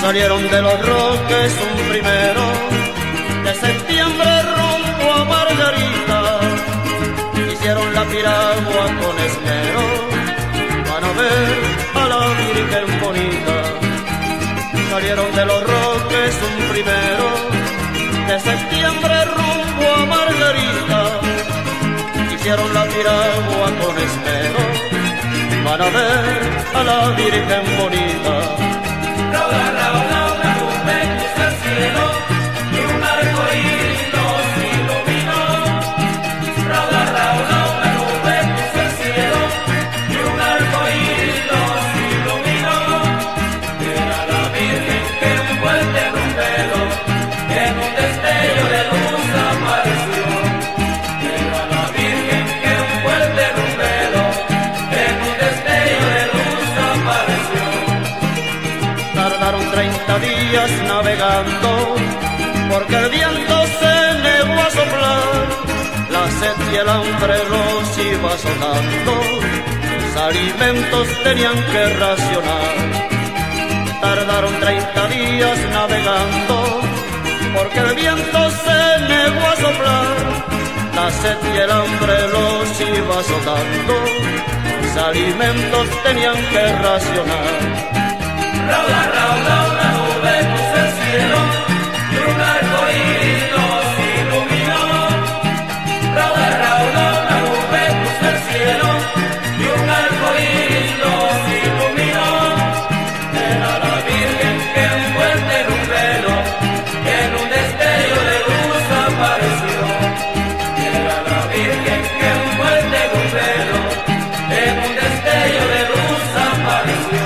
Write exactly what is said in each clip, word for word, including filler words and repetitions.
Salieron de Los Roques un primero de septiembre rumbo a Margarita. Hicieron la piragua con esmero, van a ver a la Virgen bonita. Salieron de Los Roques un primero de septiembre rumbo a Margarita. Hicieron la piragua con esmero, van a ver a la Virgen bonita. Rauda, rauda, una nube cruza el cielo y un arco iris los iluminó. Rauda, rauda, una nube cruza el cielo y un arco iris los iluminó. Era la Virgen que envuelta en un velo, en un destello de luz apareció. Era la Virgen que envuelta en un velo, en un destello de luz apareció. Tardaron treinta días navegando, porque el viento se negó a soplar. La sed y el hambre los iba azotando, los alimentos tenían que racionar. Tardaron treinta días navegando, porque el viento se negó a soplar. La sed y el hambre los iba azotando, los alimentos tenían que racionar. Rauda, rauda, una nube cruza el cielo y un arco iris los iluminó. Rauda, rauda, una nube cruza el cielo y un arco iris los iluminó. Era la Virgen que envuelta en un velo, en un destello de luz apareció. Era la Virgen que envuelta en un velo, en un destello de luz apareció.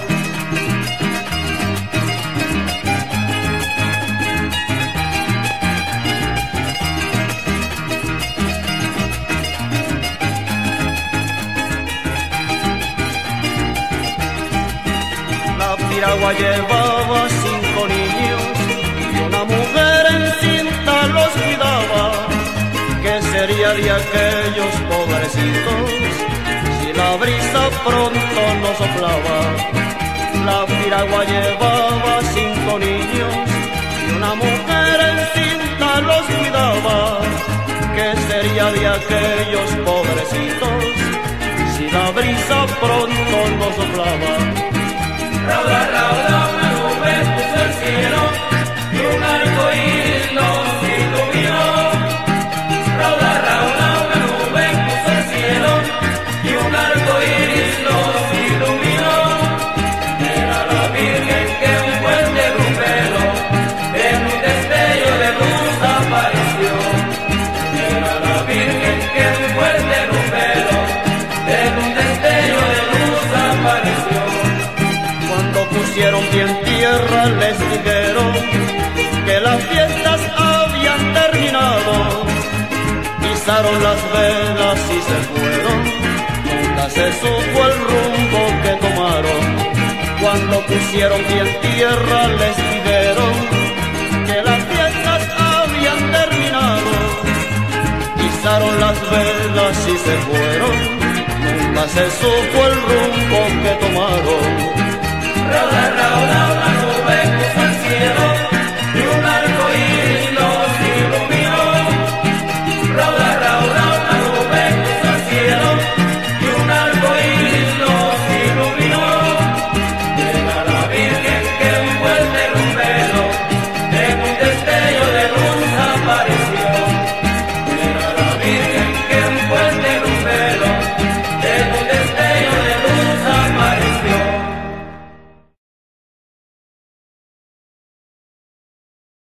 La piragua llevaba cinco niños y una mujer encinta los cuidaba. ¿Qué sería de aquellos pobrecitos si la brisa pronto no soplaba? La piragua llevaba cinco niños y una mujer encinta los cuidaba. ¿Qué sería de aquellos pobrecitos si la brisa pronto no soplaba? Rauda, rauda, una nube cruza el cielo y un arco iris los iluminó. Rauda, rauda, una nube cruza el cielo y un arco iris los iluminó. Era la Virgen que envuelta en un velo, en un destello de luz apareció. Era la Virgen que envuelta en un velo, en un destello de luz apareció. Cuando pusieron pie en tierra les dijeron que las fiestas habían terminado. Izaron las velas y se fueron, nunca se supo el rumbo que tomaron. Cuando pusieron pie en tierra les dijeron que las fiestas habían terminado. Izaron las velas y se fueron, nunca se supo el rumbo que tomaron. Rauda, rauda,